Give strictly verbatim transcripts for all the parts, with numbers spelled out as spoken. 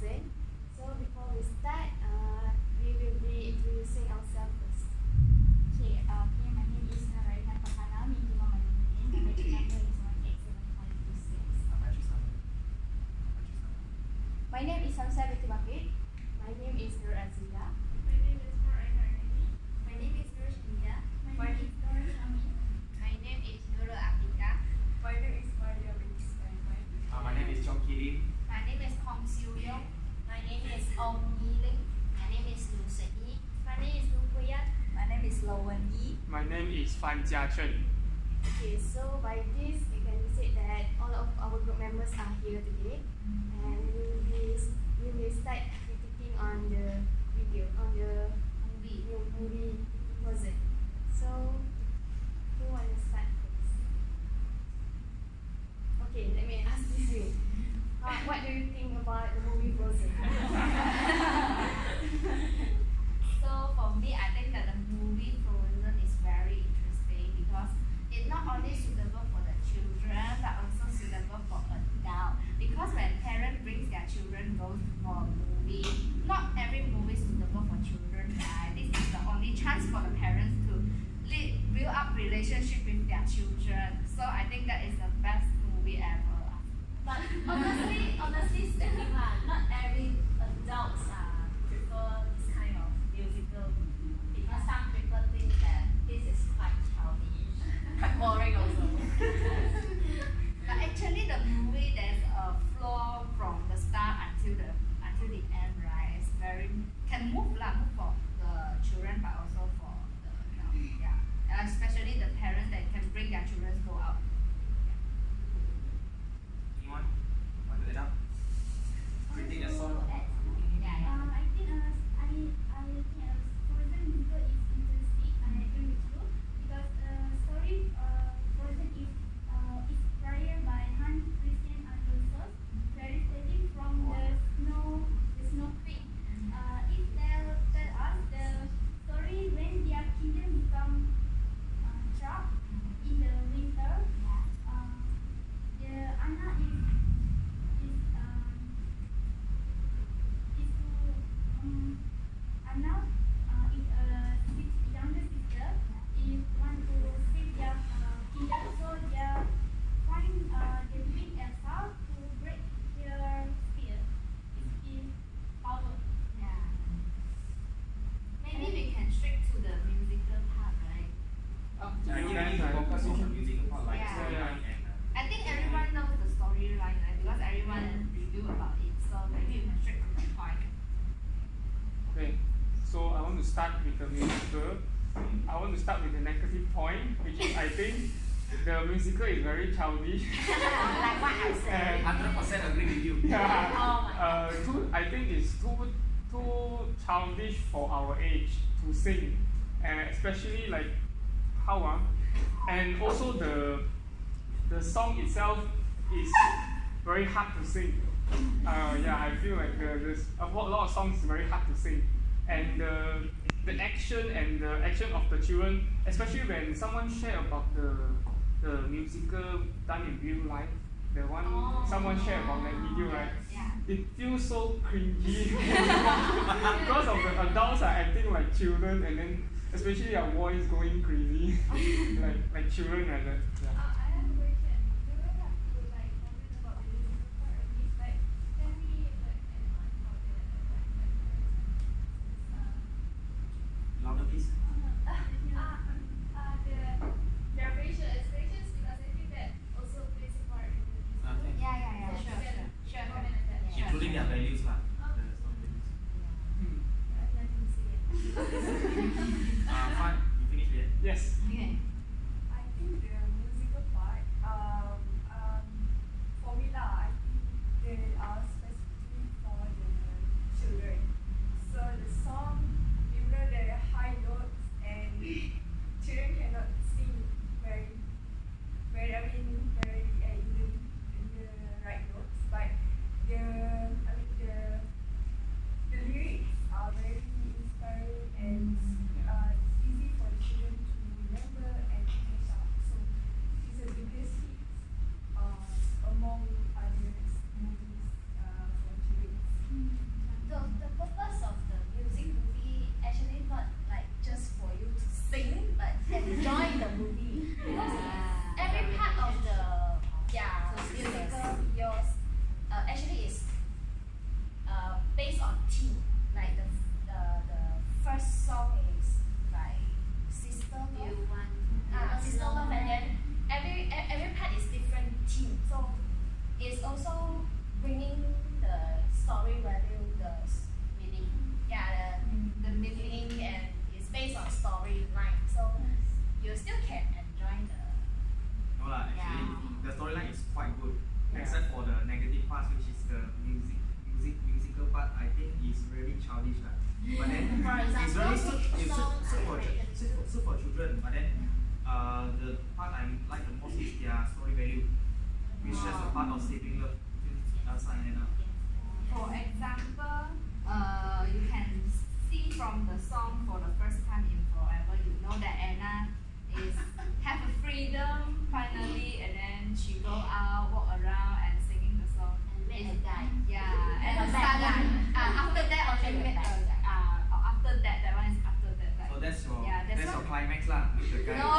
Frozen. So before we start, uh, we will be introducing ourselves first. Okay, uh, okay, my name is Narayana Pakana, Minima Malumin. My number is one eight seven five two six. My name is Hamsa Binti Bakit. My name is Nur Azila. My name is Marina Arnani. My name is Nur Shinida. My name is Nur Shami. My name is Nurul Atika. My name is Maria Binti Sulaiman. Uh, my name is Chong Kirin. My name is Kong Siu Yong. My name is Ong Yi Ling. My name is Liu Shen Yi. My name is Lu Kuyan. My name is Lo Wen Yi. My name is Fan Jia Chen. Okay, so by this, it can be said that all of our group members are here today, and we will be we will start critiquing on the video on the Movie. new movie Frozen. So, who want to start first? Okay, let me ask this way. How, what do you think about the movie Frozen? So for me, I think that the movie Frozen is very interesting because it's not only suitable for the children but also suitable for adults. Because when parents brings their children goes for a movie, not every movie is suitable for children, right? This is the only chance for the parents to lead, build up relationship with their children. So I think that is the best movie ever. But honestly, honestly speaking, uh, not every adults uh, prefer this kind of musical movie because some people think that this is quite childish, quite boring also. But actually, the movie there's a flow from the start until the until the end, right? It's very can move lah, move for the children, but also for the adults. Yeah, and especially the parents that can bring their children go out. Anyone want to add up? Critique the song. Yeah, yeah. Um, I think uh, I I think uh, Frozen musical is interesting. I agree with you because uh, story uh, Frozen is uh, inspired by Hans Christian Andersen, very study from the snow the snow queen. Uh, it tell tell us the story when their kingdom become uh, trapped in the winter. Uh, the Anna is is um, is to um, Anna uh, is a sis- younger sister. If want to save their uh, kingdom, so they find uh, they beat Elsa to break their spear. It's in power. Yeah. Maybe we can straight to the musical part, right? Oh, I think we need to focus on the musical part, like Yeah. storyline and. Uh, I think everyone knows the storyline, right? Because everyone review about it. So maybe we can straight to the point. Okay, so I want to start with the musical. I want to start with the negative point, which is I think the musical is very childish. Like what I said. And Hundred percent agree with you. yeah, Oh my uh, too, I think it's too too childish for our age to sing, and especially like how ah, and also the the song itself is very hard to sing. Uh, yeah, I feel like the, there's a lot, lot of songs is very hard to sing, and the the action and the action of the children, especially when someone share about the the musical done in real life, the one Oh. someone share about that video, right? Yeah. It feels so cringy because of the adults are acting like children, and then especially their voice going crazy, like like children like that. Uh, Yeah. I have a question. Do we have to like comment about the musical part of this? Like, can we like add on how the like like uh, Louder, please. uh, uh, the their facial expressions because I think that also plays a part in the musical. Okay. Yeah, yeah, yeah. So Sure, we can sure. Sure, comment on that. Yeah. Including their values lah. The song values. Hmm. I'd like to see it. Uh, fun. You finished yet? Yes. Okay. I think the musical part, um, um, for me lah, I think they are specifically for the children. So the song, even though there are high notes and children cannot sing very, very, I mean, very uh, in the in the right notes, but the I mean the based on theme. Like the the the first song is like sister love. You want Ah, sister love, and then every e- every part is different theme. So it's also bringing the story value, the s- meaning. yeah the, the meaning, and it's based on storyline. So you still can enjoy the No lah, actually Yeah. the storyline is quite good, Yeah. except for the negative part, which is the music, music, musical part. I think is really childish lah. But then For it's example, really suit, which it's suit, song suit are for you chil- related suit, to? for- suit for children. But then uh, the part I like the most is their story value, which is the part of sibling love between Elsa and Anna. For example, uh, you can see from the song for the first time in forever, you know that Anna is have a freedom finally, and then she go out, walk around, and singing the song. And met a guy. Yeah, and A bad suddenly, guy. uh, after that, Or only she met a a bad uh, or after that, that one is after that. Like, So that's your Yeah, that's that's what- your climax lah with the guy. no.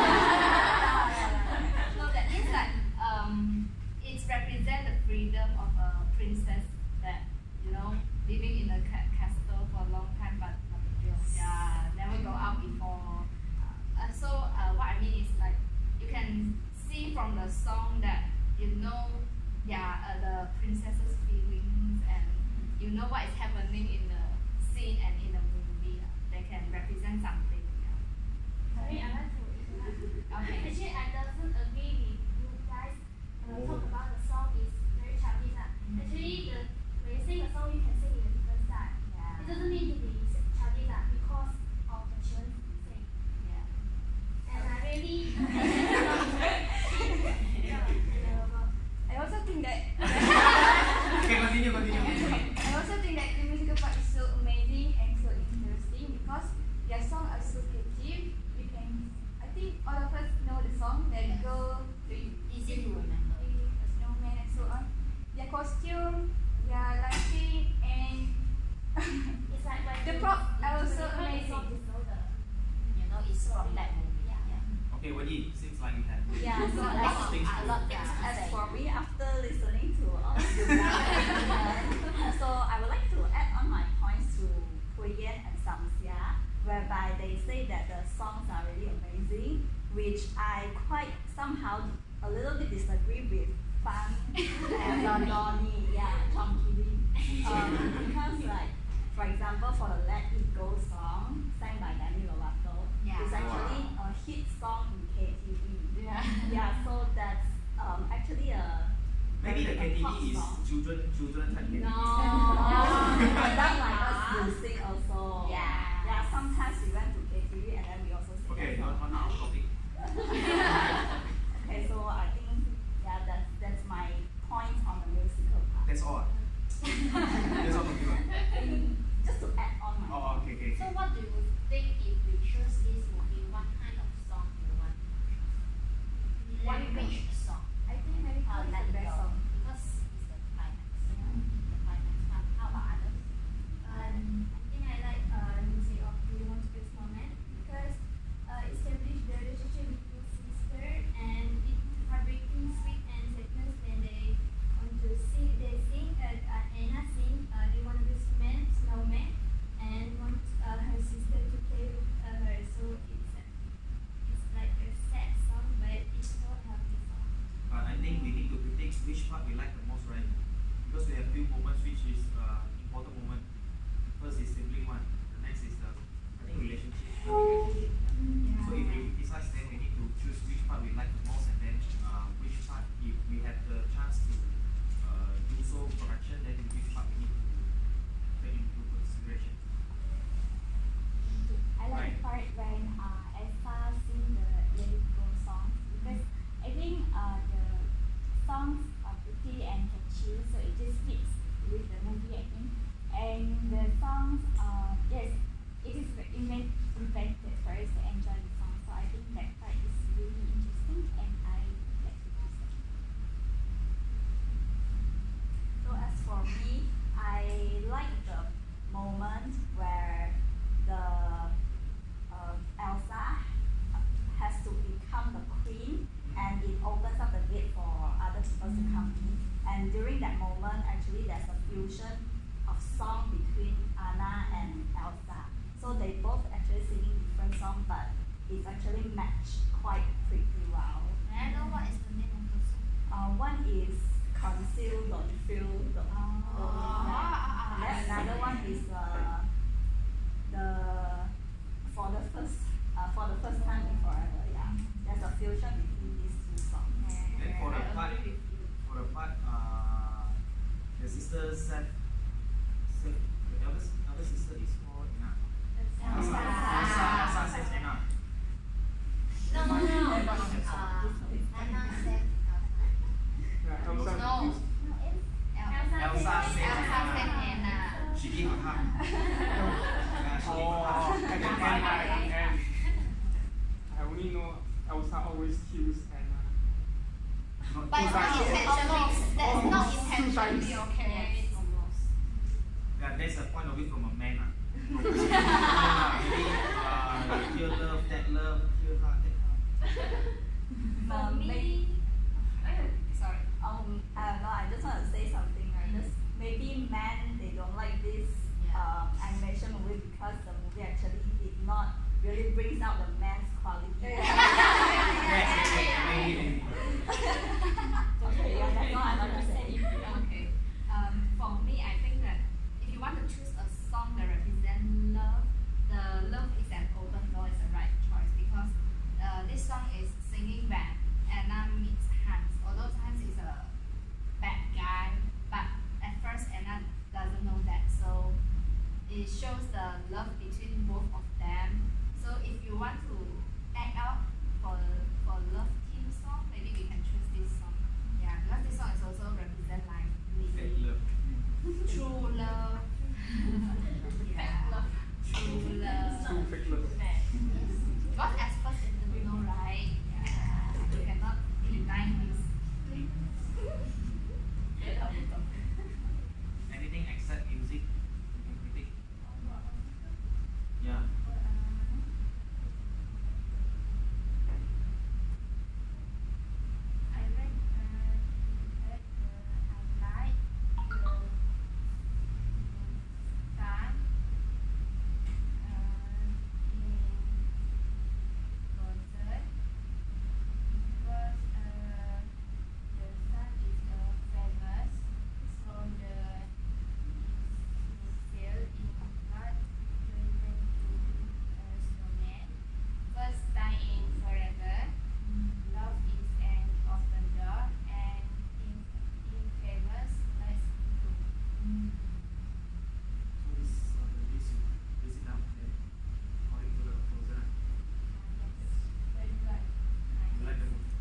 No, that means like um, it represents the freedom of a princess that you know living in a ca- castle for a long time, but yeah, never go out before. Uh, so uh, what I mean is like you can see from the song that you know, yeah, uh, the princess's feelings, and you know what is happening in the scene and in the movie. Uh, they can represent something. Yeah. Sorry, I like to interrupt. Okay. Actually, I doesn't agree with you guys. Uh, talk about the song is very childish. lah. Actually, the when you sing a song, you can sing in a different style. Yeah. It doesn't need to be childish lah because of the children sing. Yeah. And I really. I also think that Okay, continue, continue. I also think that the musical part is so amazing and so interesting because their songs are so catchy. You can, I think all of us know the song. Let It Go, Easy to remember. A Snowman, and so on. Their costume, their lighting, and It's like when The you- prop you- are when also you heard the amazing. song, you know the- You know, it's from that movie. Yeah. Okay, Wadi, seems like you have Yeah, so A as, lot of things a lot of to- things to as say. for me, after listening to all of you guys, so I would like to add on my points to Puyen and Samsia, whereby they say that the songs are really amazing, which I quite somehow a little bit disagree with Fang and Donnie, yeah, Chong Kili. Um, because like, for example, for the Let It Go song, sang by Demi Lovato, Yeah. it's actually a hit song in K T V. Yeah. Yeah, so that's um, actually a maybe the very- K T a pop V is song. children children type K T V. No, I don't like us to sing also. Yeah. Yeah, sometimes we went to K T V and then we also sing. Okay, that not song. not our topic. Okay, so I think yeah, that's that's my point on the musical part. That's all. ah? That's all from you. ah? Just to add on my. Oh, okay, okay. So what do you think if we choose this movie, what kind of song do you want? One which song? I think Let It Go Uh, is Let the It best Go. song. Because it's the climax. The climax part. How about others? Um, I think I like uh, music of Do You Want to Be a Snowman because uh, it established the relationship between sister and it heartbreaking, sweet and sadness when they want to sing. They sing uh, uh, Anna sing. Uh, they want to be snowman, snowman, and want uh, her sister to play with uh, her. So it's uh, it's like a sad song, but it's so happy song. But I think we need to predict which part we like the most, right? Because we have few moments which is uh, important moment. First is sibling one. The next is the I think relationship. The relationship. So if we decide, then we need to choose which part we like the most, and then uh, which part, if we have the chance to uh, do so correction, then which part we need to take into consideration. I like the part when uh, Elsa sing the Let It Go song because I think uh, the songs are pretty and catchy, so it just fits with the movie, I think. And the songs, uh, yes, it is invent- invented for us to enjoy the song, so I think that part is really interesting and I like to listen. So as for me, I like the moment where the uh, Elsa has to become the queen, and it opens up the gate for other people to come in. And during that moment, actually, there's a fusion of song between Anna and Elsa. So they both actually singing different songs, but it's actually matched quite pretty well. May I know what is the name of the song? Uh, one is Conceal, Don't Feel, Don't, don't Ah, And then another one is uh, the for the first uh, for the first time in forever. Yeah, there's a fusion between these two songs. Then for the I part, agree with you. for the part, uh, the sister said, said the eldest, eldest sister is called Anna. Elsa. Elsa, Elsa says Anna. No, no, no. Uh, This one is- Anna said Yeah, Elsa No. used- Elsa said Elsa said Anna. Anna. She gave a hug. Yeah, she gave a Oh, hug. and then Anna at the end. I only know Elsa always kills Anna. Not But two it's not times. intentionally. That's not Almost two intentionally, times. okay? Almost. Yeah, that's a point of view from a man. ah. Maybe uh, here love, that love, here heart, that heart. For For me, sorry. Um, I don't know. I just want to say something. Right? Just maybe men they don't like this Yeah. um, animation movie because the movie actually did not really brings out the man's quality. Yes, yes, yes, maybe. Okay, yeah, that's all I want to say. Okay. Um, for me, I think that if you want to choose a song that represents love, the Love is an Open Door is the right choice because uh, this song is singing when Anna meets Hans. Although Hans is a bad guy, but at first Anna doesn't know that. So it shows the love between both of them. So if you want to act out for for love team song, maybe we can choose this song. Yeah, because this song is also represent like That really love. true love. Yeah, true love. True fake love. Because as first in the know, right? Yeah, you cannot deny this. Anything except music, you can critique. Yeah. I read, uh, read the highlight, the song, uh, in concert, because uh, the sun is uh, famous, so the initial in heart present to uh, snowman. First time in forever. Love is an open door and in, infamous let's do. So this uh, the list you list it down there according to the Frozen. Yes, very good. You like the movie?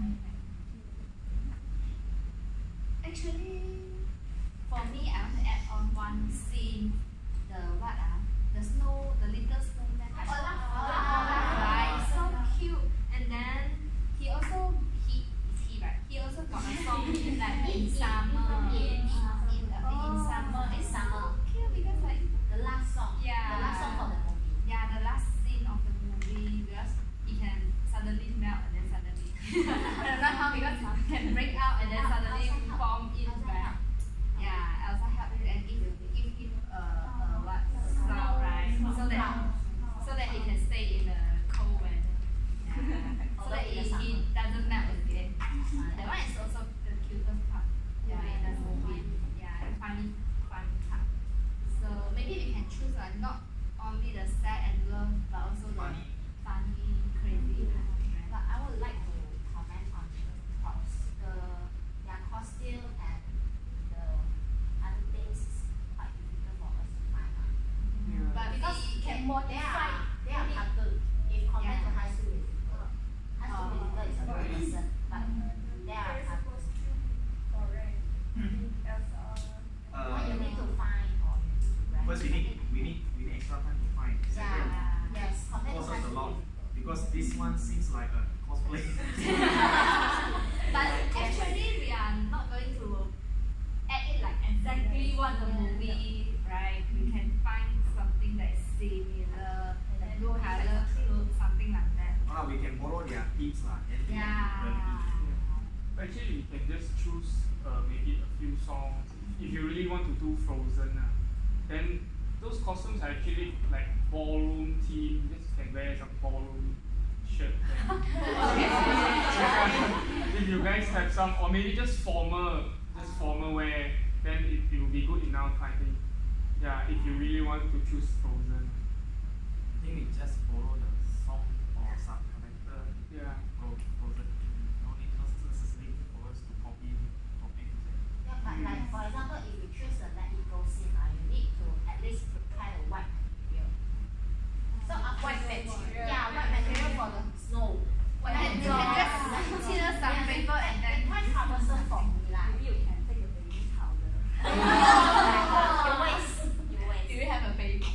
Actually, for me, I want to add on one scene. The what ah? The snow, the little snowman. Right, so cute. And then he also he is he right? He also got a song like in summer. In in in, the, in summer. It's so cute because like The last song. Yeah. The last song for the movie. yeah, the last scene of the movie because he can suddenly melt and then suddenly I don't know how because he can break out and then suddenly form in back. Yeah, Elsa helped him and give give him a, a what sound right so that so that he can stay in the cold weather. Yeah. So that he, he doesn't melt again. That one is also the cutest part. Yeah, in the movie. Yeah, and funny funny part. So maybe we can choose like not only the sad and love but also the Funny. funny, crazy part. Right? But I would like to comment on the props, the their costume and the other things is quite difficult for us to find out. Yeah. But Because we can they modify. are they are cartoon. If compared Yeah. to high school musical, high school Oh. musical is a very lesson, but they are There's a cartoon. costume correct. Elsa. What you Uh, need to find or you need to rent. first we need we need we need extra time to find. Second, Yeah. Yes. Compared to cost high us a school lot musical. because this one seems like a cosplay. But actually, we are not going to act it like exactly what the movie, right? We can find something that is similar, like blue color clothes, something like that. Or we can borrow their tips lah. Anything relevant. Yeah. Actually, we can just choose uh, maybe a few songs. If you really want to do Frozen, uh, Then those costumes are actually like ballroom theme. Just can wear some ballroom shirt. If you guys have some, or maybe just formal, just formal wear, then it, it will be good enough, I think. Yeah, if you really want to choose Frozen. I think we just borrow the song or some character Yeah. from Frozen. No need, not necessarily for us to copy from A to Z. Yeah, but like for example, if you choose the Let It Go scene, uh, you need to at least prepare the white material. So after White you- material. Yeah, white material for the snow. When And you you can just consider some paper and then it's quite troublesome for me lah. Maybe you can take a baby powder. You waste. You waste. Do you have a baby?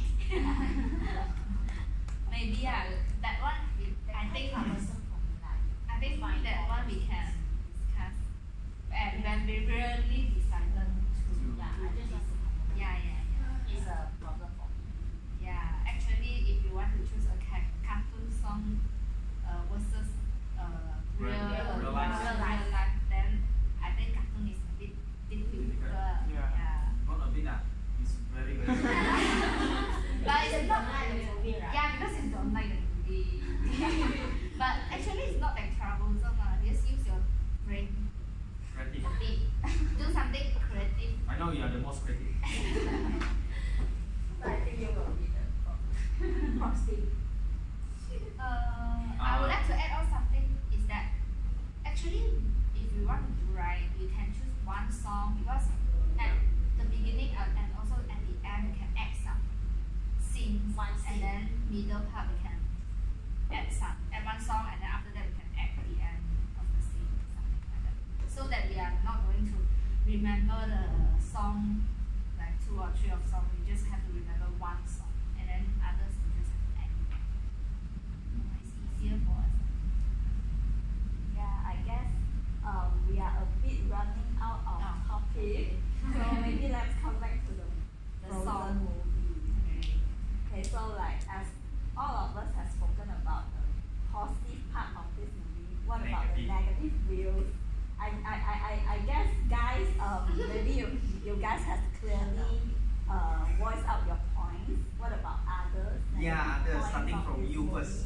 Maybe yeah, that one we, I think troublesome for me lah. I think that one we can discuss. And when we really decided to Yeah, I just want to comment. yeah yeah yeah. It's a problem for me. Yeah, actually, if you want to choose a ca- cartoon song uh, versus uh, real, Real- real life. life. real life, then I think cartoon is a bit difficult. Yeah. Yeah. Not a bit ah, it's very very. But it's not like the movie, right? Yeah, because you don't like the movie. But actually, it's not that troublesome. Uh. Just use your brain. Creative. Do something creative. I know you are the most creative. So I think you will be the prop- prop team. Uh, I would like to add on something is that actually if you want to do right, you can choose one song because at the beginning uh, and also at the end you can add some scenes One and scene. then middle part we can add some add one song and then after that we can add the end of the scene something like that. So that we are not going to remember the song like two or three of song, we just have to remember one song and then others we just have to add it. It's easier for us. Yeah, I guess um, we are a bit running out of Oh, topic. So maybe let's come back to the, The Frozen song. movie. Okay, so like as all of us have spoken about the positive part of this movie, what about the Negative. negative views? I, I, I, I, I guess guys, um, maybe you, you guys have clearly uh, voiced out your points. What about others? Yeah, Negative others, points starting of from this you movie? first.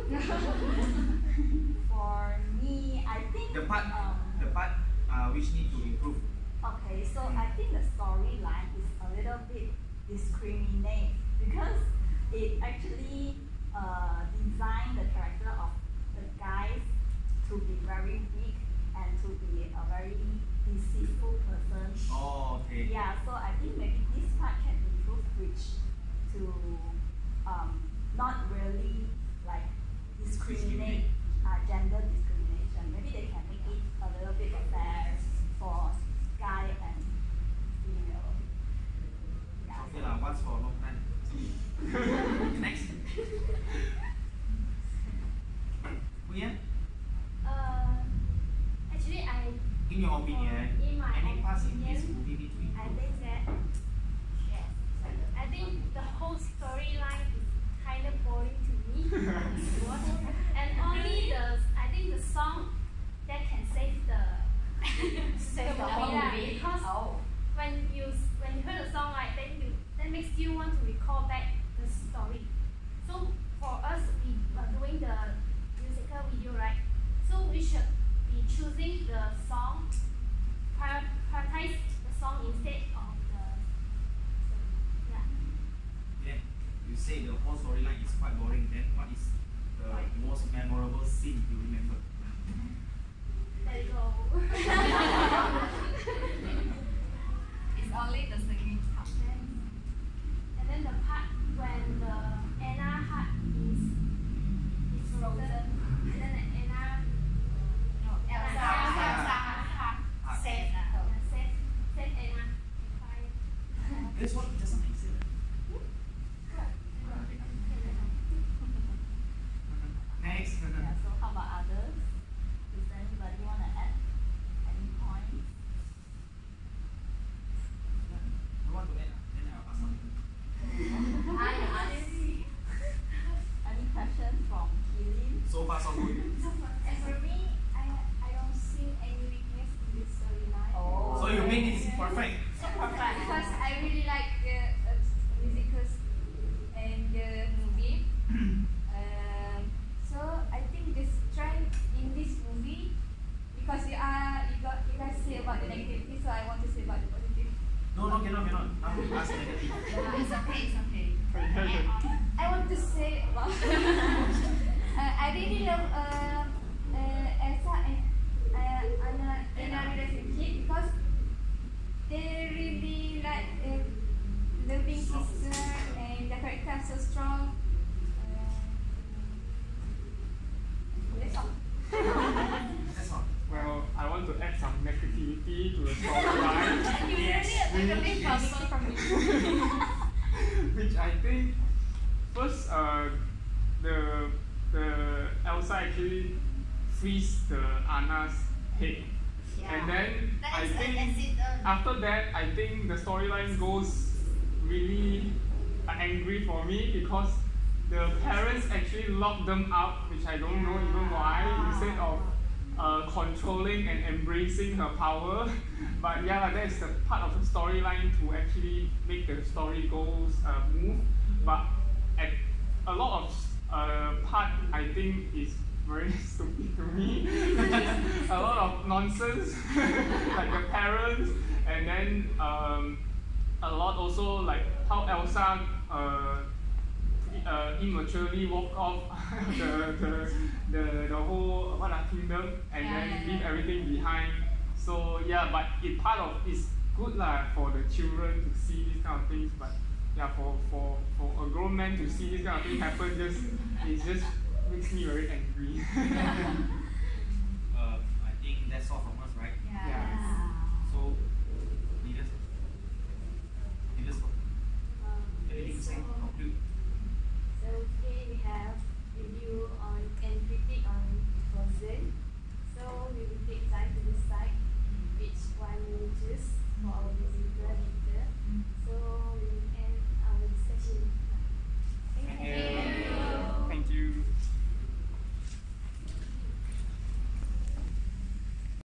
For me, I think The part, um, the part uh, which need to improve. okay, so I think the storyline is a little bit discriminate because it actually uh, designed the character of the guys to be very weak and to be a very deceitful person. Oh, okay. Yeah, so I think maybe this part can improve which to um, not really like discriminate, uh, gender discrimination. Maybe they can make it a little bit fair for guy and female. Yeah, Okay lah, once for a long time. Next. Puyan, Uh, actually, I in your opinion, in my any parts in this opinion, movie need to I improve? think that Yes. I think the whole storyline is kind of boring to me. And only the I think the song that can save the Save the whole yeah, movie. because Oh. when you when you hear the song right, then you that makes you want to recall back the story. So for us, we are doing the musical video, right? So we should be choosing the song, prior- prioritize the song instead of the yeah. Then you say the whole storyline is quite boring. Then what is the most memorable scene you remember? Let it go. It's only the singing part. And then the part when the Anna heart is is frozen, and then the Anna No, Elsa, Elsa, Elsa, Elsa, Heart. save yeah, her. save save Anna. Fine. That's what just now you said. Next. yeah, so how about others? Does anybody want to add any points? I want to add. ah, Then I'll ask something. I ask. Any questions from Keelan? So far so good. And for me, I I don't see any weakness in this storyline. Oh. So you make it perfect. So perfect. Because I really like the Ask negative. Yeah, it's okay, it's okay. Okay. I want to say about uh, I really love uh, uh, Elsa and uh, Anna in a relationship because they really like uh, loving sister and the character is so strong. Uh, that's all. That's all. Well, I want to add some negativity to the storyline. You really a negative person from me. Which I think first uh, the the Elsa actually frees the Anna's head. And then That I is an think accident. after that I think the storyline goes really uh, angry for me because the parents actually locked them out, which I don't know even why, instead of uh, controlling and embracing her power. But yeah, that's the part of the storyline to actually make the story goes uh, move. But at a lot of uh, part I think is very stupid to me, which is a lot of nonsense, like the parents, and then um, a lot also like how Elsa uh, uh, immaturely walk off the, the, the, the whole what are kingdom and Yeah, then yeah, leave yeah. everything behind. So yeah, but it part of it's good lah for the children to see these kind of things, but yeah, for, for, for a grown man to see this kind of thing happen, just it just makes me very angry. Uh, I think that's all from